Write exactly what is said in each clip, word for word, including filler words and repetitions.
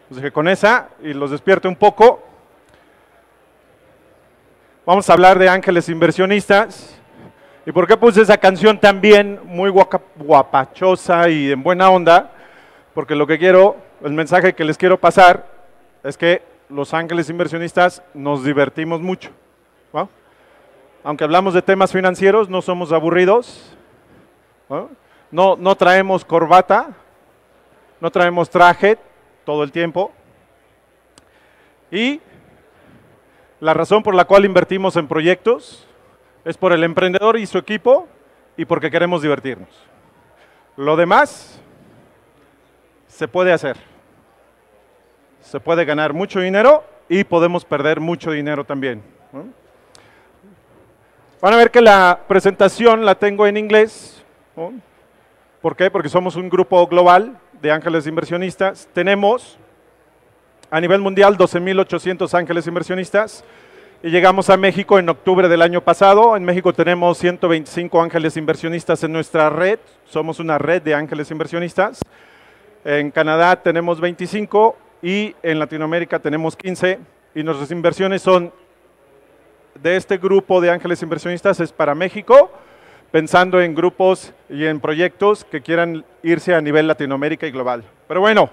Pues dije, con esa, y los despierto un poco. Vamos a hablar de ángeles inversionistas. ¿Y por qué puse esa canción también muy guaca, guapachosa y en buena onda? Porque lo que quiero, el mensaje que les quiero pasar es que los ángeles inversionistas nos divertimos mucho, ¿no? Aunque hablamos de temas financieros, no somos aburridos, ¿no? No, no traemos corbata, no traemos traje todo el tiempo. Y la razón por la cual invertimos en proyectos es por el emprendedor y su equipo y porque queremos divertirnos. Lo demás se puede hacer. Se puede ganar mucho dinero y podemos perder mucho dinero también, ¿no? Van a ver que la presentación la tengo en inglés, ¿no? ¿Por qué? Porque somos un grupo global de ángeles inversionistas. Tenemos a nivel mundial doce mil ochocientos ángeles inversionistas y llegamos a México en octubre del año pasado. En México tenemos ciento veinticinco ángeles inversionistas en nuestra red. Somos una red de ángeles inversionistas. En Canadá tenemos veinticinco y en Latinoamérica tenemos quince. Y nuestras inversiones son de este grupo de ángeles inversionistas es para México, pensando en grupos y en proyectos que quieran irse a nivel Latinoamérica y global. Pero bueno,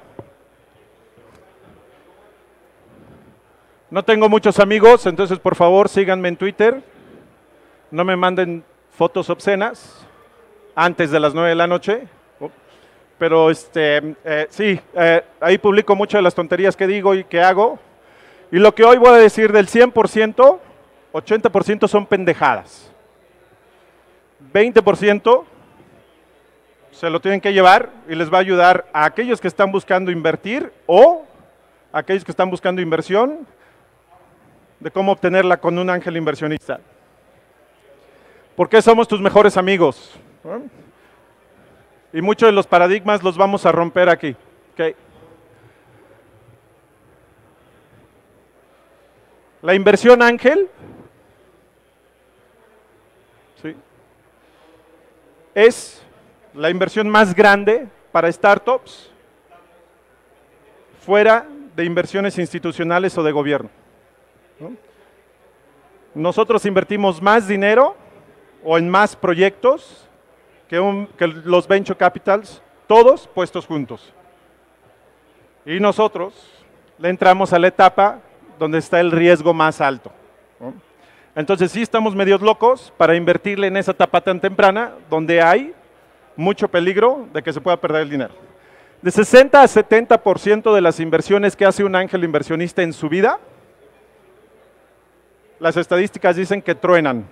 no tengo muchos amigos, entonces por favor síganme en Twitter, no me manden fotos obscenas antes de las nueve de la noche, pero este, eh, sí, eh, ahí publico muchas de las tonterías que digo y que hago, y lo que hoy voy a decir del cien por ciento, ochenta por ciento son pendejadas. veinte por ciento se lo tienen que llevar y les va a ayudar a aquellos que están buscando invertir o a aquellos que están buscando inversión de cómo obtenerla con un ángel inversionista. ¿Por qué somos tus mejores amigos? ¿Eh? Y muchos de los paradigmas los vamos a romper aquí. ¿Okay? La inversión ángel, ¿sí?, es la inversión más grande para startups fuera de inversiones institucionales o de gobierno, ¿no? Nosotros invertimos más dinero o en más proyectos que, un, que los venture capitals, todos puestos juntos. Y nosotros le entramos a la etapa donde está el riesgo más alto, ¿no? Entonces sí estamos medios locos para invertirle en esa etapa tan temprana donde hay mucho peligro de que se pueda perder el dinero. De sesenta a setenta por ciento de las inversiones que hace un ángel inversionista en su vida, las estadísticas dicen que truenan.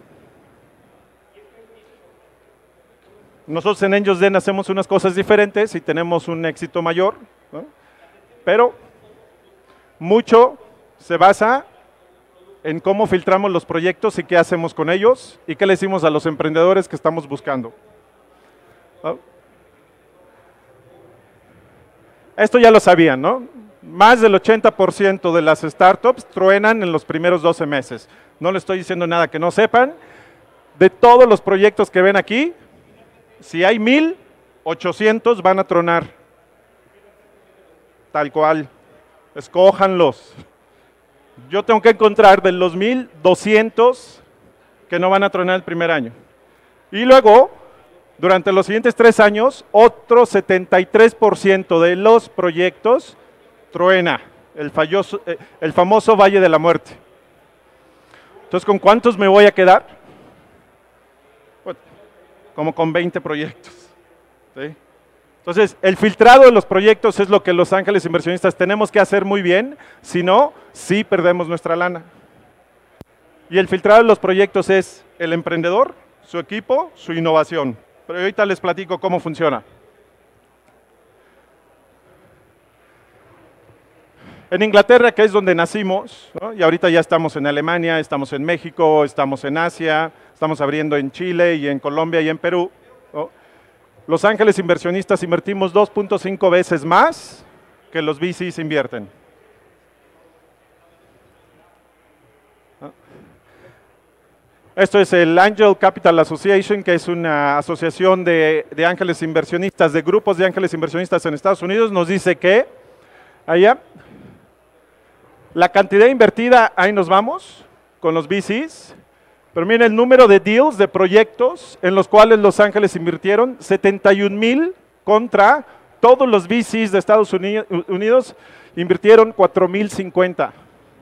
Nosotros en Angels Den hacemos unas cosas diferentes y tenemos un éxito mayor, ¿no? Pero mucho se basa en cómo filtramos los proyectos y qué hacemos con ellos y qué le decimos a los emprendedores que estamos buscando, ¿no? Esto ya lo sabían, ¿no? Más del ochenta por ciento de las startups truenan en los primeros doce meses. No les estoy diciendo nada que no sepan. De todos los proyectos que ven aquí, si hay mil, ochocientos van a tronar. Tal cual. Escójanlos. Yo tengo que encontrar de los mil, doscientos que no van a tronar el primer año. Y luego, durante los siguientes tres años, otro setenta y tres por ciento de los proyectos truena, el, falloso, eh, el famoso Valle de la Muerte. Entonces, ¿con cuántos me voy a quedar? Bueno, como con veinte proyectos, ¿sí? Entonces, el filtrado de los proyectos es lo que los ángeles inversionistas tenemos que hacer muy bien, si no, sí perdemos nuestra lana. Y el filtrado de los proyectos es el emprendedor, su equipo, su innovación. Pero ahorita les platico cómo funciona. En Inglaterra, que es donde nacimos, ¿no?, y ahorita ya estamos en Alemania, estamos en México, estamos en Asia, estamos abriendo en Chile y en Colombia y en Perú, ¿no? Los ángeles inversionistas invertimos dos punto cinco veces más que los V Cs invierten. ¿No? Esto es el Angel Capital Association, que es una asociación de, de ángeles inversionistas, de grupos de ángeles inversionistas en Estados Unidos. Nos dice que allá La cantidad invertida, ahí nos vamos, con los V Cs. Pero miren el número de deals, de proyectos, en los cuales Los Ángeles invirtieron, setenta y un mil contra todos los V Cs de Estados Unidos, invirtieron cuatro mil cincuenta.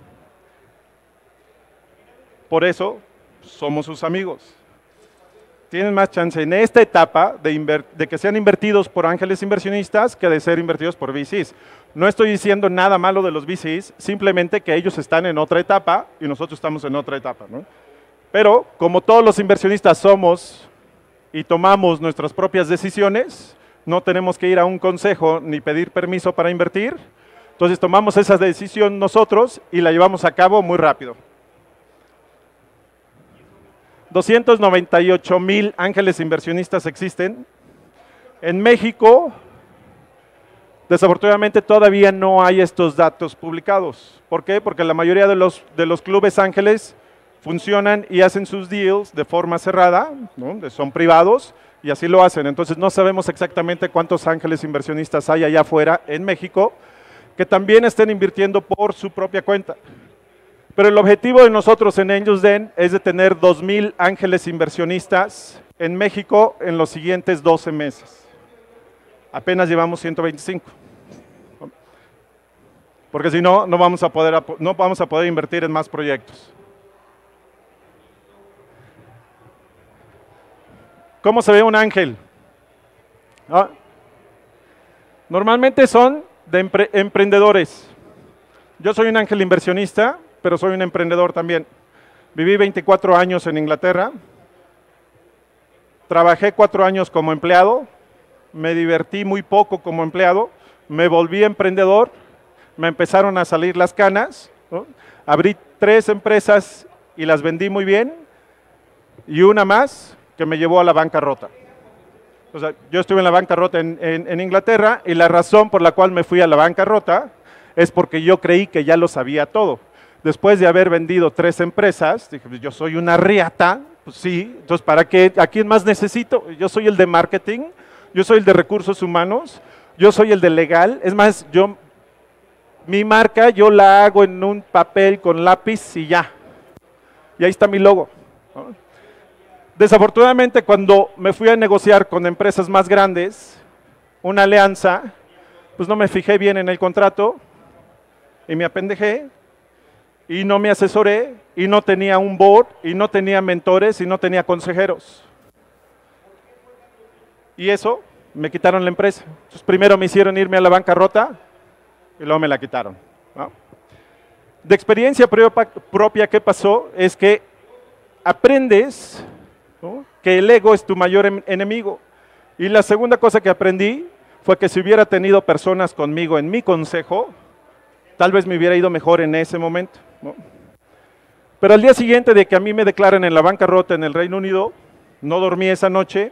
Por eso, somos sus amigos. Tienen más chance en esta etapa de, de que sean invertidos por ángeles inversionistas que de ser invertidos por V Cs. No estoy diciendo nada malo de los V Cs, simplemente que ellos están en otra etapa y nosotros estamos en otra etapa, ¿no? Pero como todos los inversionistas somos y tomamos nuestras propias decisiones, no tenemos que ir a un consejo ni pedir permiso para invertir, entonces tomamos esa decisión nosotros y la llevamos a cabo muy rápido. doscientos noventa y ocho mil ángeles inversionistas existen. En México, desafortunadamente todavía no hay estos datos publicados. ¿Por qué? Porque la mayoría de los, de los clubes ángeles funcionan y hacen sus deals de forma cerrada, ¿no? Son privados y así lo hacen. Entonces no sabemos exactamente cuántos ángeles inversionistas hay allá afuera en México que también estén invirtiendo por su propia cuenta. Pero el objetivo de nosotros en AngelsDen es de tener dos mil ángeles inversionistas en México en los siguientes doce meses. Apenas llevamos ciento veinticinco. Porque si no, no vamos a poder, no vamos a poder invertir en más proyectos. ¿Cómo se ve un ángel? ¿Ah? Normalmente son de empre emprendedores. Yo soy un ángel inversionista, pero soy un emprendedor también. Viví veinticuatro años en Inglaterra, trabajé cuatro años como empleado, me divertí muy poco como empleado, me volví emprendedor, me empezaron a salir las canas, ¿no? Abrí tres empresas y las vendí muy bien, y una más que me llevó a la bancarrota. O sea, yo estuve en la bancarrota en, en, en Inglaterra, y la razón por la cual me fui a la bancarrota es porque yo creí que ya lo sabía todo. Después de haber vendido tres empresas, dije, yo soy una riata, pues sí, entonces ¿para qué? ¿A quién más necesito? Yo soy el de marketing, yo soy el de recursos humanos, yo soy el de legal, es más, yo, mi marca yo la hago en un papel con lápiz y ya, y ahí está mi logo, ¿no? Desafortunadamente, cuando me fui a negociar con empresas más grandes, una alianza, pues no me fijé bien en el contrato y me apendejé y no me asesoré y no tenía un board y no tenía mentores y no tenía consejeros. Y eso, me quitaron la empresa. Entonces, primero me hicieron irme a la bancarrota y luego me la quitaron, ¿no? De experiencia propia, ¿qué pasó? Es que aprendes, ¿no?, que el ego es tu mayor enemigo. Y la segunda cosa que aprendí fue que si hubiera tenido personas conmigo en mi consejo, tal vez me hubiera ido mejor en ese momento, ¿no? Pero al día siguiente de que a mí me declaran en la bancarrota en el Reino Unido, no dormí esa noche,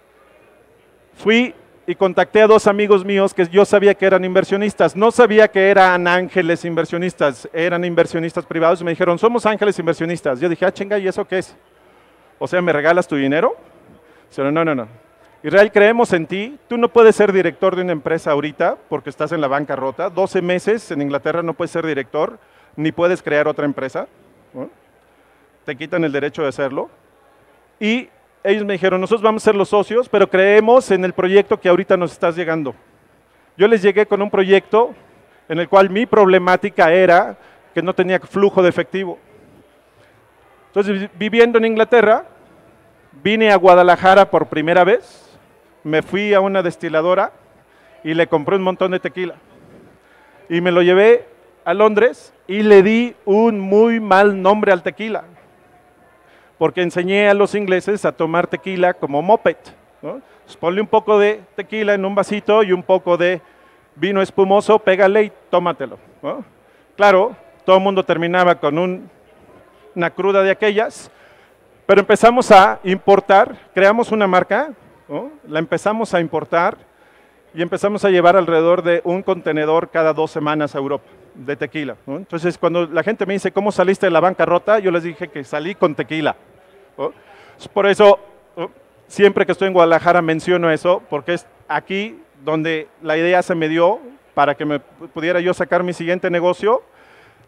fui y contacté a dos amigos míos que yo sabía que eran inversionistas. No sabía que eran ángeles inversionistas, eran inversionistas privados, y me dijeron, somos ángeles inversionistas. Yo dije, ah, chinga, ¿y eso qué es? O sea, ¿me regalas tu dinero? Dijeron, no, no, no. Israel, creemos en ti. Tú no puedes ser director de una empresa ahorita porque estás en la bancarrota. doce meses en Inglaterra no puedes ser director, ni puedes crear otra empresa, ¿no? Te quitan el derecho de hacerlo. Y ellos me dijeron, nosotros vamos a ser los socios, pero creemos en el proyecto que ahorita nos estás llegando. Yo les llegué con un proyecto en el cual mi problemática era que no tenía flujo de efectivo. Entonces, viviendo en Inglaterra, vine a Guadalajara por primera vez, me fui a una destiladora y le compré un montón de tequila. Y me lo llevé a Londres y le di un muy mal nombre al tequila, porque enseñé a los ingleses a tomar tequila como moped, ¿no? Pues ponle un poco de tequila en un vasito y un poco de vino espumoso, pégale y tómatelo, ¿no? Claro, todo el mundo terminaba con un una cruda de aquellas, pero empezamos a importar, creamos una marca, ¿no? La empezamos a importar y empezamos a llevar alrededor de un contenedor cada dos semanas a Europa de tequila, ¿no? Entonces, cuando la gente me dice, ¿cómo saliste de la bancarrota? Yo les dije que salí con tequila, ¿no? Por eso, ¿no?, siempre que estoy en Guadalajara menciono eso, porque es aquí donde la idea se me dio para que me pudiera yo sacar mi siguiente negocio.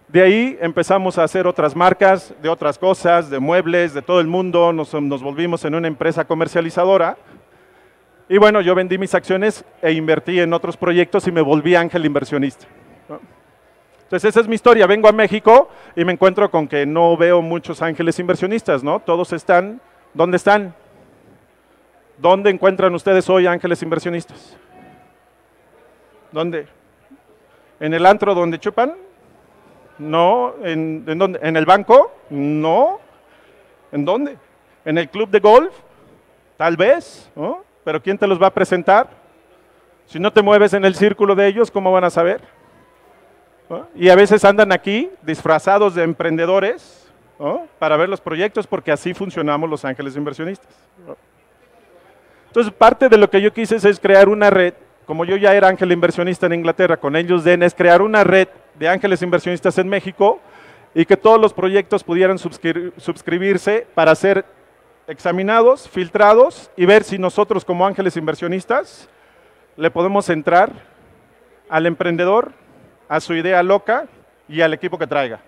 De ahí empezamos a hacer otras marcas, de otras cosas, de muebles, de todo el mundo, nos, nos volvimos en una empresa comercializadora. Y bueno, yo vendí mis acciones e invertí en otros proyectos y me volví ángel inversionista, ¿no? Entonces esa es mi historia, vengo a México y me encuentro con que no veo muchos ángeles inversionistas, ¿no? Todos están, ¿dónde están? ¿Dónde encuentran ustedes hoy ángeles inversionistas? ¿Dónde? ¿En el antro donde chupan? No. ¿En, en, dónde? ¿En el banco? No. ¿En dónde? ¿En el club de golf? Tal vez, ¿no? Pero ¿quién te los va a presentar? Si no te mueves en el círculo de ellos, ¿cómo van a saber? ¿No? Y a veces andan aquí disfrazados de emprendedores, ¿no? Para ver los proyectos, porque así funcionamos los ángeles inversionistas, ¿no? Entonces, parte de lo que yo quise es crear una red, como yo ya era ángel inversionista en Inglaterra, con ellos den, es crear una red de ángeles inversionistas en México y que todos los proyectos pudieran suscri- suscribirse para ser examinados, filtrados y ver si nosotros como ángeles inversionistas le podemos entrar al emprendedor, a su idea loca y al equipo que traiga.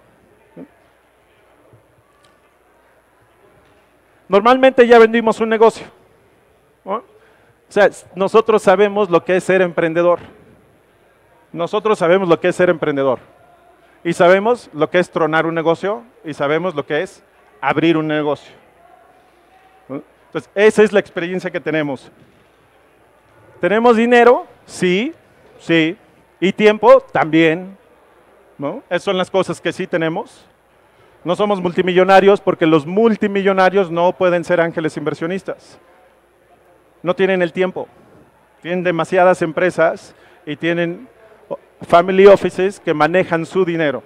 Normalmente ya vendimos un negocio, ¿no? O sea, nosotros sabemos lo que es ser emprendedor. Nosotros sabemos lo que es ser emprendedor. Y sabemos lo que es tronar un negocio y sabemos lo que es abrir un negocio, ¿no? Entonces, esa es la experiencia que tenemos. ¿Tenemos dinero? Sí, sí. ¿Y tiempo? También, ¿no? Esas son las cosas que sí tenemos. No somos multimillonarios porque los multimillonarios no pueden ser ángeles inversionistas. No tienen el tiempo. Tienen demasiadas empresas y tienen family offices que manejan su dinero.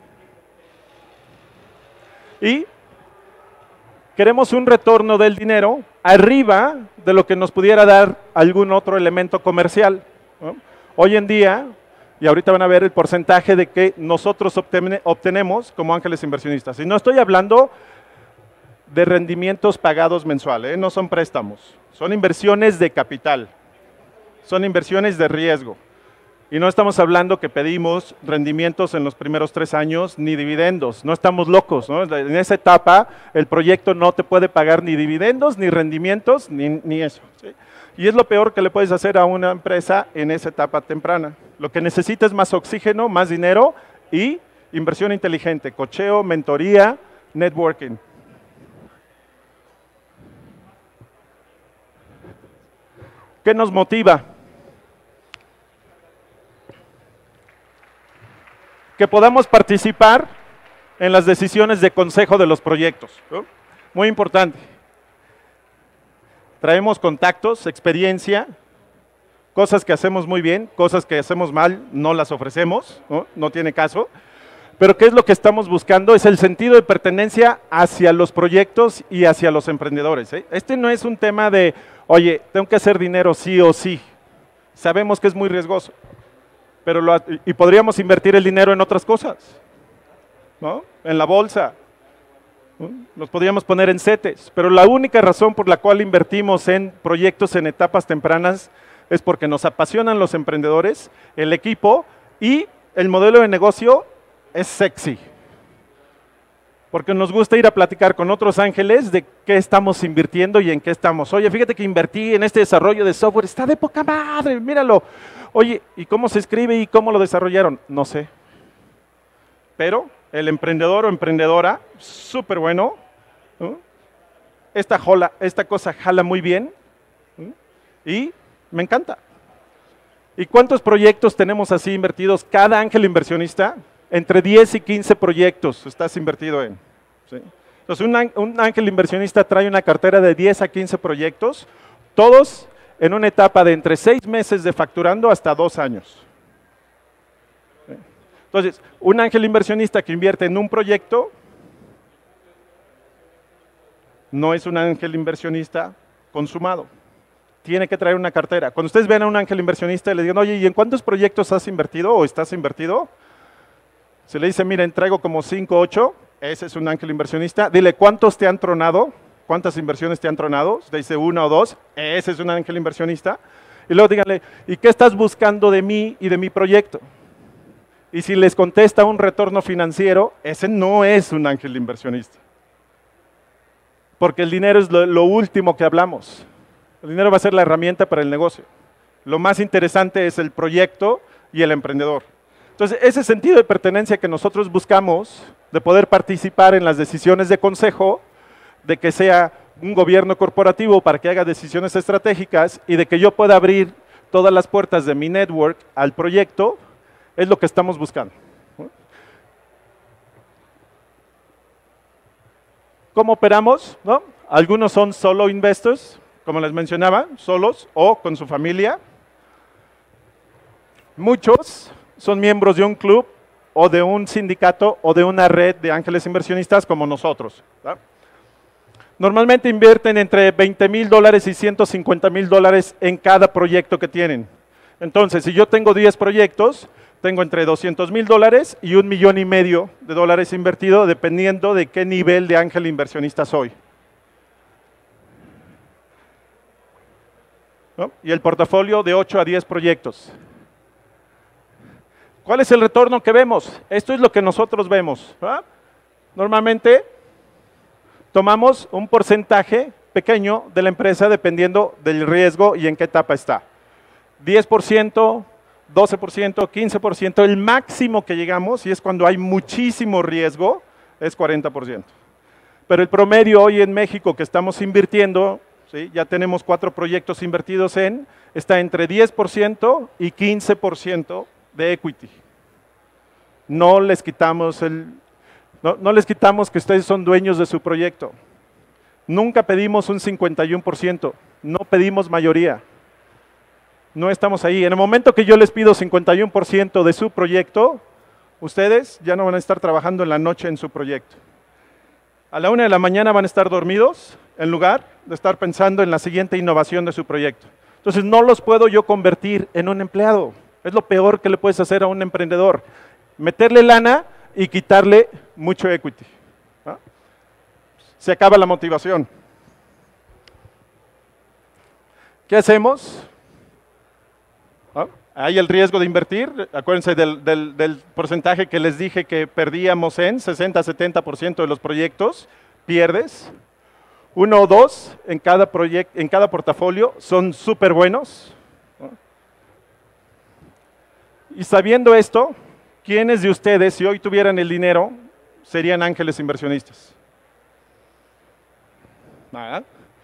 Y queremos un retorno del dinero arriba de lo que nos pudiera dar algún otro elemento comercial, ¿no? Hoy en día, y ahorita van a ver el porcentaje de que nosotros obten- obtenemos como ángeles inversionistas. Y no estoy hablando de rendimientos pagados mensuales, ¿eh? No son préstamos, son inversiones de capital, son inversiones de riesgo. Y no estamos hablando que pedimos rendimientos en los primeros tres años, ni dividendos, no estamos locos, ¿no? En esa etapa el proyecto no te puede pagar ni dividendos, ni rendimientos, ni, ni eso, ¿sí? Y es lo peor que le puedes hacer a una empresa en esa etapa temprana. Lo que necesita es más oxígeno, más dinero y inversión inteligente, cocheo, mentoría, networking. ¿Qué nos motiva? Que podamos participar en las decisiones de consejo de los proyectos, ¿no? Muy importante. Traemos contactos, experiencia, cosas que hacemos muy bien, cosas que hacemos mal, no las ofrecemos, ¿no? No tiene caso. Pero ¿qué es lo que estamos buscando? Es el sentido de pertenencia hacia los proyectos y hacia los emprendedores, ¿eh? Este no es un tema de, oye, tengo que hacer dinero sí o sí. Sabemos que es muy riesgoso, pero lo, y podríamos invertir el dinero en otras cosas, ¿no? En la bolsa, ¿no? Nos podríamos poner en CETES, pero la única razón por la cual invertimos en proyectos en etapas tempranas es porque nos apasionan los emprendedores, el equipo y el modelo de negocio es sexy. Porque nos gusta ir a platicar con otros ángeles de qué estamos invirtiendo y en qué estamos. Oye, fíjate que invertí en este desarrollo de software, está de poca madre, míralo. Oye, ¿y cómo se escribe y cómo lo desarrollaron? No sé. Pero el emprendedor o emprendedora, súper bueno, ¿no? Esta, jola, esta cosa jala muy bien, ¿no? Y me encanta. ¿Y cuántos proyectos tenemos así invertidos? Cada ángel inversionista, entre diez y quince proyectos estás invertido en, ¿sí? Entonces, un, un ángel inversionista trae una cartera de diez a quince proyectos, todos en una etapa de entre seis meses de facturando hasta dos años. ¿Sí? Entonces, un ángel inversionista que invierte en un proyecto no es un ángel inversionista consumado. Tiene que traer una cartera. Cuando ustedes ven a un ángel inversionista y le digan, oye, ¿y en cuántos proyectos has invertido o estás invertido? Se le dice, miren, traigo como cinco, ocho, ese es un ángel inversionista. Dile, ¿cuántos te han tronado? ¿Cuántas inversiones te han tronado? Te dice una o dos, ese es un ángel inversionista. Y luego díganle, ¿y qué estás buscando de mí y de mi proyecto? Y si les contesta un retorno financiero, ese no es un ángel inversionista. Porque el dinero es lo, lo último que hablamos. El dinero va a ser la herramienta para el negocio. Lo más interesante es el proyecto y el emprendedor. Entonces, ese sentido de pertenencia que nosotros buscamos, de poder participar en las decisiones de consejo, de que sea un gobierno corporativo para que haga decisiones estratégicas y de que yo pueda abrir todas las puertas de mi network al proyecto, es lo que estamos buscando. ¿Cómo operamos? ¿No? Algunos son solo investors, como les mencionaba, solos o con su familia. Muchos son miembros de un club o de un sindicato o de una red de ángeles inversionistas como nosotros. ¿Verdad? Normalmente invierten entre veinte mil dólares y ciento cincuenta mil dólares en cada proyecto que tienen. Entonces, si yo tengo diez proyectos, tengo entre doscientos mil dólares y un millón y medio de dólares invertido, dependiendo de qué nivel de ángel inversionista soy. ¿No? Y el portafolio de ocho a diez proyectos. ¿Cuál es el retorno que vemos? Esto es lo que nosotros vemos. ¿Verdad? Normalmente tomamos un porcentaje pequeño de la empresa dependiendo del riesgo y en qué etapa está. diez por ciento, doce por ciento, quince por ciento, el máximo que llegamos, y es cuando hay muchísimo riesgo, es cuarenta por ciento. Pero el promedio hoy en México que estamos invirtiendo, ¿sí? Ya tenemos cuatro proyectos invertidos en, está entre diez por ciento y quince por ciento de equity. No les quitamos el, no, no les quitamos que ustedes son dueños de su proyecto. Nunca pedimos un cincuenta y uno por ciento, no pedimos mayoría. No estamos ahí. En el momento que yo les pido cincuenta y uno por ciento de su proyecto, ustedes ya no van a estar trabajando en la noche en su proyecto. A la una de la mañana van a estar dormidos en lugar de estar pensando en la siguiente innovación de su proyecto. Entonces no los puedo yo convertir en un empleado. Es lo peor que le puedes hacer a un emprendedor. Meterle lana y quitarle mucho equity. ¿No? Se acaba la motivación. ¿Qué hacemos? ¿No? Hay el riesgo de invertir. Acuérdense del, del, del porcentaje que les dije que perdíamos en sesenta a setenta por ciento de los proyectos. Pierdes. Uno o dos en cada, proyecto, en cada portafolio son súper buenos. ¿No? Y sabiendo esto, ¿quiénes de ustedes, si hoy tuvieran el dinero, serían ángeles inversionistas? Nada.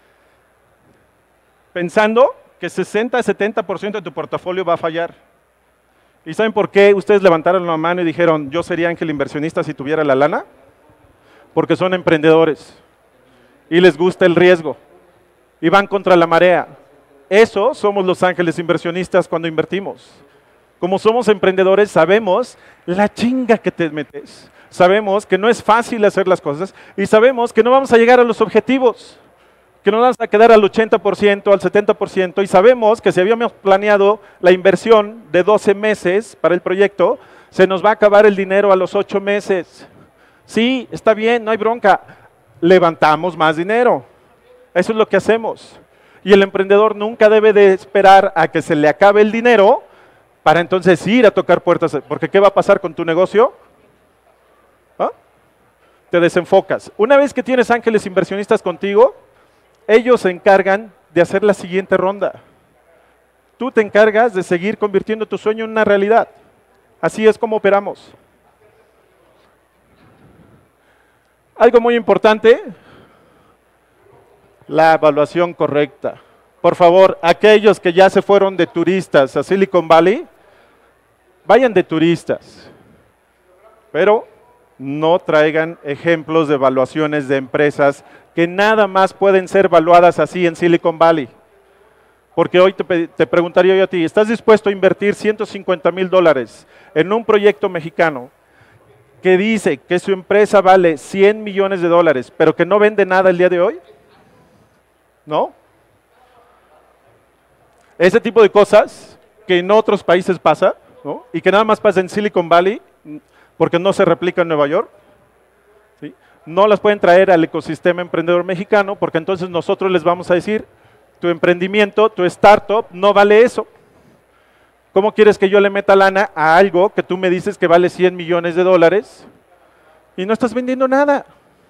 Pensando que sesenta a setenta por ciento de tu portafolio va a fallar. ¿Y saben por qué ustedes levantaron la mano y dijeron, yo sería ángel inversionista si tuviera la lana? Porque son emprendedores y les gusta el riesgo y van contra la marea. Eso somos los ángeles inversionistas cuando invertimos. Como somos emprendedores, sabemos la chinga que te metes. Sabemos que no es fácil hacer las cosas y sabemos que no vamos a llegar a los objetivos, que nos vamos a quedar al ochenta por ciento, al setenta por ciento, y sabemos que si habíamos planeado la inversión de doce meses para el proyecto, se nos va a acabar el dinero a los ocho meses. Sí, está bien, no hay bronca. Levantamos más dinero. Eso es lo que hacemos. Y el emprendedor nunca debe de esperar a que se le acabe el dinero para entonces ir a tocar puertas, porque ¿qué va a pasar con tu negocio? ¿Ah? Te desenfocas. Una vez que tienes ángeles inversionistas contigo, ellos se encargan de hacer la siguiente ronda. Tú te encargas de seguir convirtiendo tu sueño en una realidad. Así es como operamos. Algo muy importante, la evaluación correcta. Por favor, aquellos que ya se fueron de turistas a Silicon Valley, vayan de turistas, pero no traigan ejemplos de evaluaciones de empresas que nada más pueden ser evaluadas así en Silicon Valley. Porque hoy te, te preguntaría yo a ti, ¿estás dispuesto a invertir ciento cincuenta mil dólares en un proyecto mexicano que dice que su empresa vale cien millones de dólares, pero que no vende nada el día de hoy? ¿No? Ese tipo de cosas que en otros países pasa, ¿no? Y que nada más pasa en Silicon Valley, porque no se replica en Nueva York, ¿sí? No las pueden traer al ecosistema emprendedor mexicano, porque entonces nosotros les vamos a decir, tu emprendimiento, tu startup, no vale eso. ¿Cómo quieres que yo le meta lana a algo que tú me dices que vale cien millones de dólares y no estás vendiendo nada?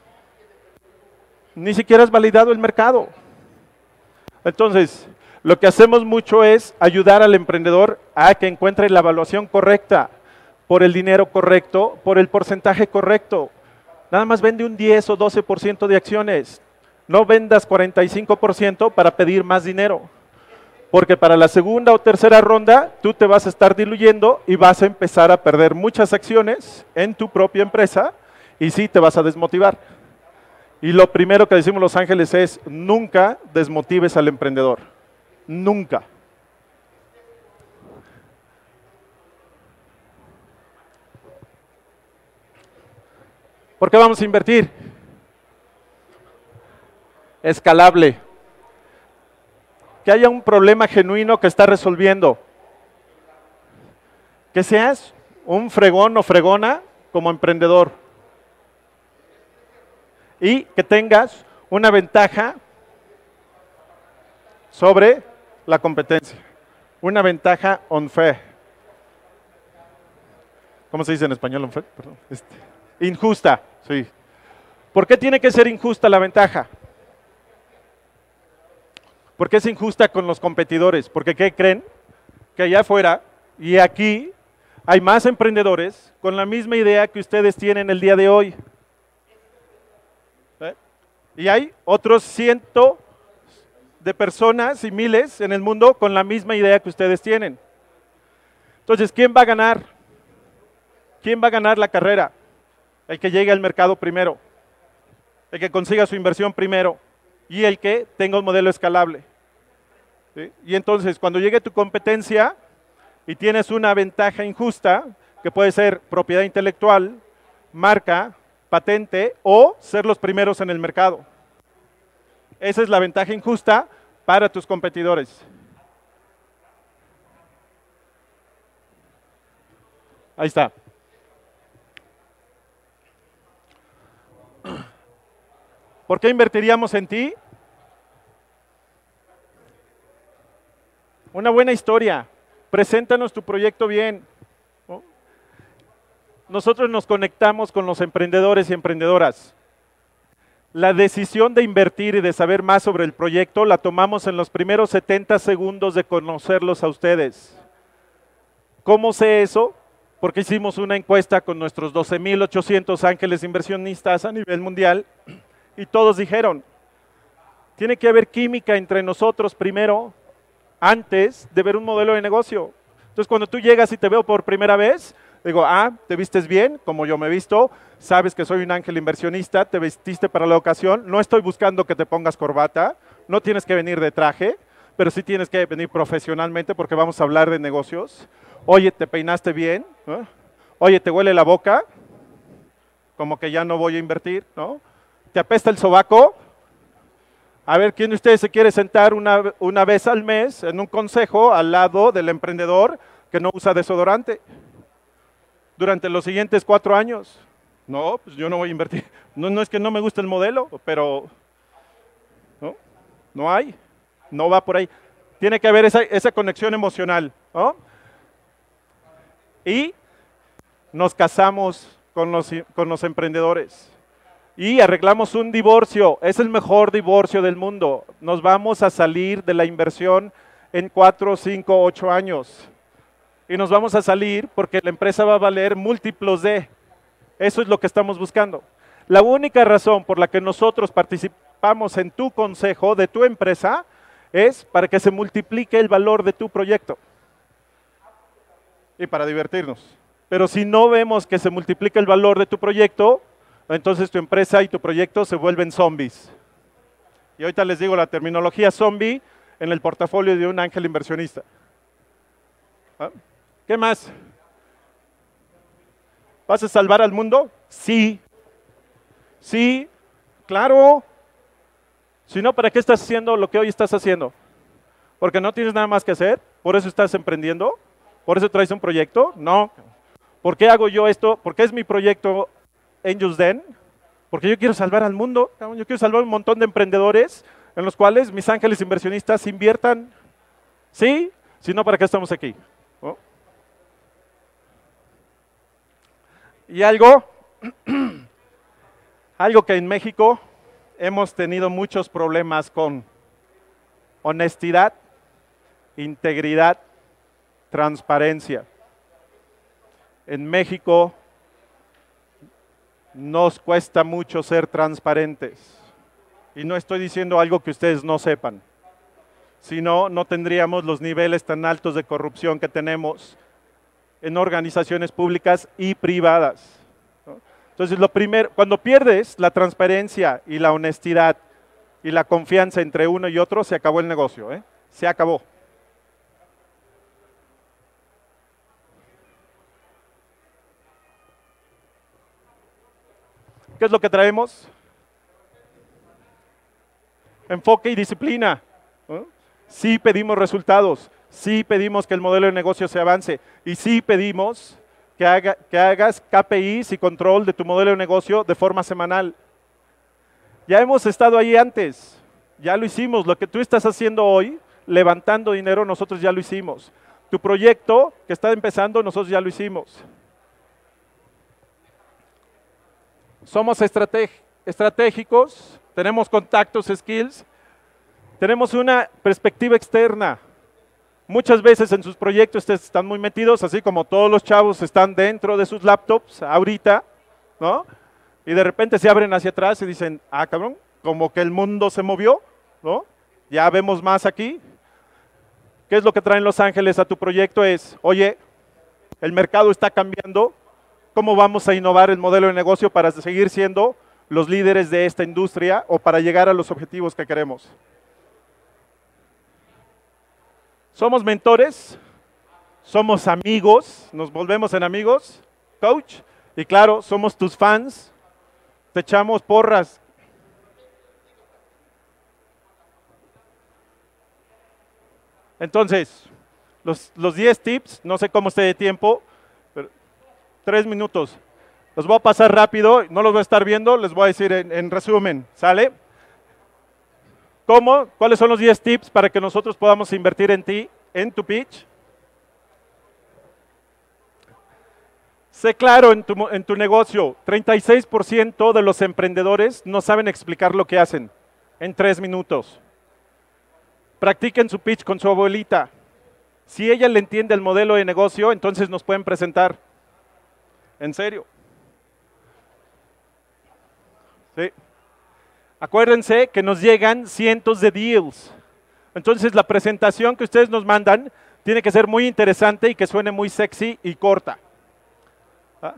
Ni siquiera has validado el mercado. Entonces, lo que hacemos mucho es ayudar al emprendedor a que encuentre la evaluación correcta, por el dinero correcto, por el porcentaje correcto. Nada más vende un diez o doce por ciento de acciones. No vendas cuarenta y cinco por ciento para pedir más dinero. Porque para la segunda o tercera ronda, tú te vas a estar diluyendo y vas a empezar a perder muchas acciones en tu propia empresa y sí te vas a desmotivar. Y lo primero que decimos Los Ángeles es, nunca desmotives al emprendedor. Nunca. ¿Por qué vamos a invertir? Escalable. Que haya un problema genuino que está resolviendo. Que seas un fregón o fregona como emprendedor. Y que tengas una ventaja sobre la competencia. Una ventaja unfair. ¿Cómo se dice en español unfair? Perdón. Este. Injusta, sí. ¿Por qué tiene que ser injusta la ventaja? ¿Por qué es injusta con los competidores? Porque ¿qué creen? Que allá afuera y aquí hay más emprendedores con la misma idea que ustedes tienen el día de hoy. ¿Eh? Y hay otros cientos de personas y miles en el mundo con la misma idea que ustedes tienen. Entonces, ¿quién va a ganar? ¿Quién va a ganar la carrera? El que llegue al mercado primero, el que consiga su inversión primero y el que tenga un modelo escalable. ¿Sí? Y entonces, cuando llegue tu competencia y tienes una ventaja injusta, que puede ser propiedad intelectual, marca, patente o ser los primeros en el mercado. Esa es la ventaja injusta para tus competidores. Ahí está. ¿Por qué invertiríamos en ti? Una buena historia. Preséntanos tu proyecto bien. ¿No? Nosotros nos conectamos con los emprendedores y emprendedoras. La decisión de invertir y de saber más sobre el proyecto la tomamos en los primeros setenta segundos de conocerlos a ustedes. ¿Cómo sé eso? Porque hicimos una encuesta con nuestros doce mil ochocientos ángeles inversionistas a nivel mundial. Y todos dijeron, tiene que haber química entre nosotros primero, antes de ver un modelo de negocio. Entonces, cuando tú llegas y te veo por primera vez, digo, ah, te vistes bien, como yo me he visto, sabes que soy un ángel inversionista, te vestiste para la ocasión, no estoy buscando que te pongas corbata, no tienes que venir de traje, pero sí tienes que venir profesionalmente porque vamos a hablar de negocios. Oye, te peinaste bien, ¿no? Oye, te huele la boca, como que ya no voy a invertir, ¿no? ¿Te apesta el sobaco? A ver, ¿quién de ustedes se quiere sentar una, una vez al mes en un consejo al lado del emprendedor que no usa desodorante durante los siguientes cuatro años? No, pues yo no voy a invertir. No, no es que no me guste el modelo, pero no, no hay, no va por ahí. Tiene que haber esa, esa conexión emocional, ¿no? Y nos casamos con los, con los emprendedores. Y arreglamos un divorcio, es el mejor divorcio del mundo. Nos vamos a salir de la inversión en cuatro, cinco, ocho años. Y nos vamos a salir porque la empresa va a valer múltiplos de. Eso es lo que estamos buscando. La única razón por la que nosotros participamos en tu consejo de tu empresa es para que se multiplique el valor de tu proyecto. Y para divertirnos. Pero si no vemos que se multiplica el valor de tu proyecto, entonces tu empresa y tu proyecto se vuelven zombies. Y ahorita les digo la terminología zombie en el portafolio de un ángel inversionista. ¿Ah? ¿Qué más? ¿Vas a salvar al mundo? Sí. Sí, claro. Si no, ¿para qué estás haciendo lo que hoy estás haciendo? Porque no tienes nada más que hacer, por eso estás emprendiendo, por eso traes un proyecto. No. ¿Por qué hago yo esto? ¿Por qué es mi proyecto Angels Den? Porque yo quiero salvar al mundo, yo quiero salvar un montón de emprendedores en los cuales mis ángeles inversionistas inviertan. ¿Sí? Si no, ¿para qué estamos aquí? ¿No? Y algo, algo que en México hemos tenido muchos problemas con: honestidad, integridad, transparencia. En México nos cuesta mucho ser transparentes. Y no estoy diciendo algo que ustedes no sepan. Si no, no tendríamos los niveles tan altos de corrupción que tenemos en organizaciones públicas y privadas, ¿no? Entonces, lo primero, cuando pierdes la transparencia y la honestidad y la confianza entre uno y otro, se acabó el negocio, ¿eh? Se acabó. ¿Qué es lo que traemos? Enfoque y disciplina, ¿no? Sí pedimos resultados, sí pedimos que el modelo de negocio se avance y sí pedimos que, haga, que hagas K P Is y control de tu modelo de negocio de forma semanal. Ya hemos estado ahí antes, ya lo hicimos. Lo que tú estás haciendo hoy, levantando dinero, nosotros ya lo hicimos. Tu proyecto que está empezando, nosotros ya lo hicimos. Somos estratégicos, tenemos contactos, skills, tenemos una perspectiva externa. Muchas veces en sus proyectos están muy metidos, así como todos los chavos están dentro de sus laptops ahorita, ¿no? Y de repente se abren hacia atrás y dicen, ah, cabrón, como que el mundo se movió, ¿no? Ya vemos más aquí. ¿Qué es lo que traen Los Ángeles a tu proyecto? Es, oye, el mercado está cambiando, ¿cómo vamos a innovar el modelo de negocio para seguir siendo los líderes de esta industria o para llegar a los objetivos que queremos? Somos mentores, somos amigos, nos volvemos en amigos, coach, y claro, somos tus fans, te echamos porras. Entonces, los, los diez tips, no sé cómo esté de tiempo, pero tres minutos. Los voy a pasar rápido, no los voy a estar viendo, les voy a decir en, en resumen, ¿sale? ¿Cómo? ¿Cuáles son los diez tips para que nosotros podamos invertir en ti, en tu pitch? Sé claro en tu, en tu negocio. treinta y seis por ciento de los emprendedores no saben explicar lo que hacen en tres minutos. Practiquen su pitch con su abuelita. Si ella le entiende el modelo de negocio, entonces nos pueden presentar. En serio. Sí. Acuérdense que nos llegan cientos de deals. Entonces la presentación que ustedes nos mandan tiene que ser muy interesante y que suene muy sexy y corta. ¿Ah?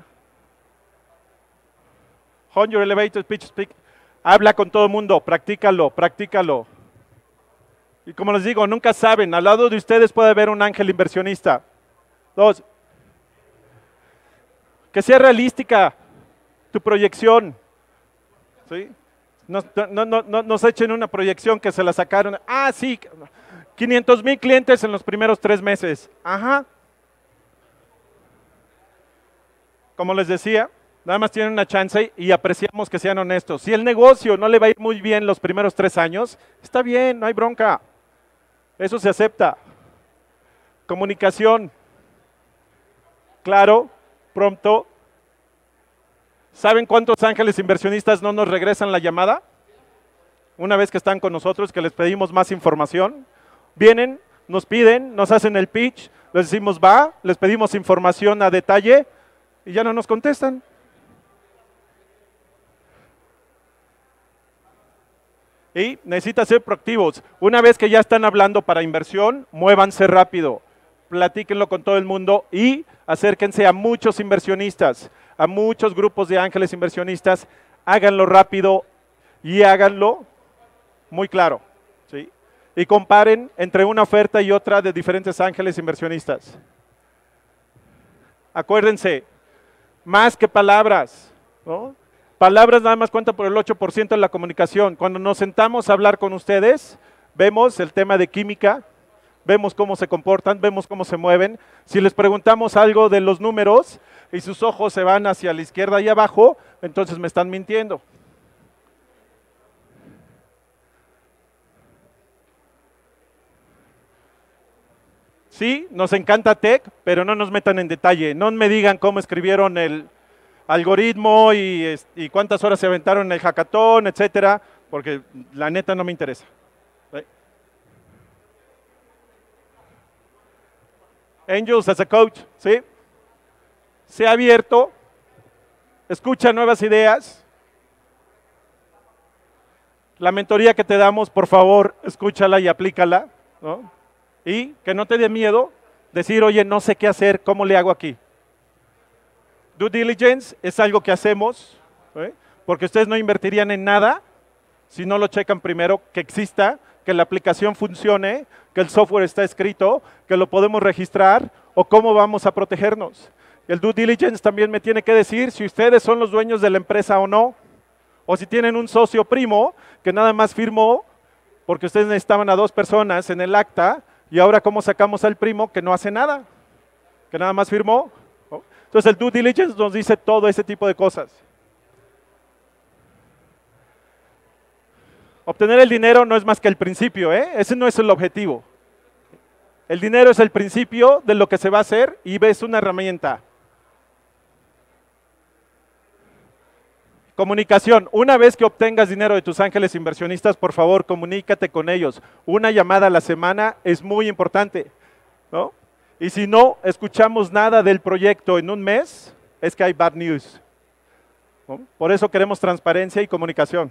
On your elevator pitch, speak. Habla con todo el mundo, practícalo, practícalo. Y como les digo, nunca saben, al lado de ustedes puede haber un ángel inversionista. Dos, que sea realística tu proyección. ¿Sí? No, no, no, no nos echen una proyección que se la sacaron. Ah, sí, quinientos mil clientes en los primeros tres meses. Ajá. Como les decía, nada más tienen una chance y apreciamos que sean honestos. Si el negocio no le va a ir muy bien los primeros tres años, está bien, no hay bronca. Eso se acepta. Comunicación. Claro, pronto. ¿Saben cuántos ángeles inversionistas no nos regresan la llamada? Una vez que están con nosotros, que les pedimos más información. Vienen, nos piden, nos hacen el pitch, les decimos va, les pedimos información a detalle y ya no nos contestan. Y necesitan ser proactivos. Una vez que ya están hablando para inversión, muévanse rápido, platíquenlo con todo el mundo y acérquense a muchos inversionistas, a muchos grupos de ángeles inversionistas, háganlo rápido y háganlo muy claro, ¿sí? Y comparen entre una oferta y otra de diferentes ángeles inversionistas. Acuérdense, más que palabras, ¿no? Palabras nada más cuentan por el ocho por ciento de la comunicación. Cuando nos sentamos a hablar con ustedes, vemos el tema de química, vemos cómo se comportan, vemos cómo se mueven. Si les preguntamos algo de los números y sus ojos se van hacia la izquierda y abajo, entonces me están mintiendo. Sí, nos encanta tech, pero no nos metan en detalle. No me digan cómo escribieron el, algoritmo y, y cuántas horas se aventaron en el hackathon, etcétera, porque la neta no me interesa. ¿Sí? Angels as a coach, ¿sí? Sea abierto, escucha nuevas ideas. La mentoría que te damos, por favor, escúchala y aplícala, ¿no? Y que no te dé miedo decir, oye, no sé qué hacer, ¿cómo le hago aquí? Due diligence es algo que hacemos, ¿eh? Porque ustedes no invertirían en nada si no lo checan primero, que exista, que la aplicación funcione, que el software está escrito, que lo podemos registrar o cómo vamos a protegernos. El due diligence también me tiene que decir si ustedes son los dueños de la empresa o no, o si tienen un socio primo que nada más firmó porque ustedes necesitaban a dos personas en el acta y ahora cómo sacamos al primo que no hace nada, que nada más firmó. Entonces el due diligence nos dice todo ese tipo de cosas. Obtener el dinero no es más que el principio, ¿eh? Ese no es el objetivo. El dinero es el principio de lo que se va a hacer y es una herramienta. Comunicación. Una vez que obtengas dinero de tus ángeles inversionistas, por favor, comunícate con ellos. Una llamada a la semana es muy importante, ¿no? Y si no escuchamos nada del proyecto en un mes, es que hay bad news, ¿no? Por eso queremos transparencia y comunicación.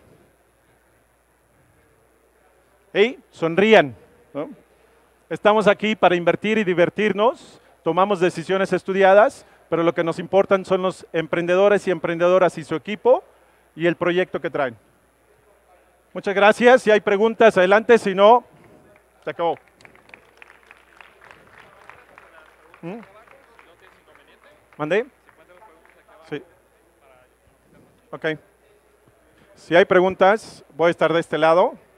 Y sonrían, ¿no? Estamos aquí para invertir y divertirnos, tomamos decisiones estudiadas, pero lo que nos importan son los emprendedores y emprendedoras y su equipo y el proyecto que traen. Muchas gracias. Si hay preguntas, adelante. Si no, se acabó. ¿Mm? ¿Mandé? Sí. Ok. Si hay preguntas, voy a estar de este lado.